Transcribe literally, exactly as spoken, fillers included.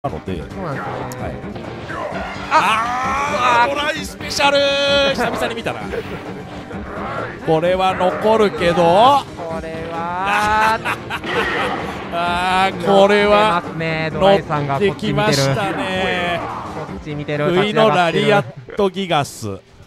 なので、 そうなんですよね。 はい、ああトライスペシャル久々に見たな。これは残るけど、 これはあーこれは乗ってきましたね。 こっち見てる。 不意のラリアットギガス。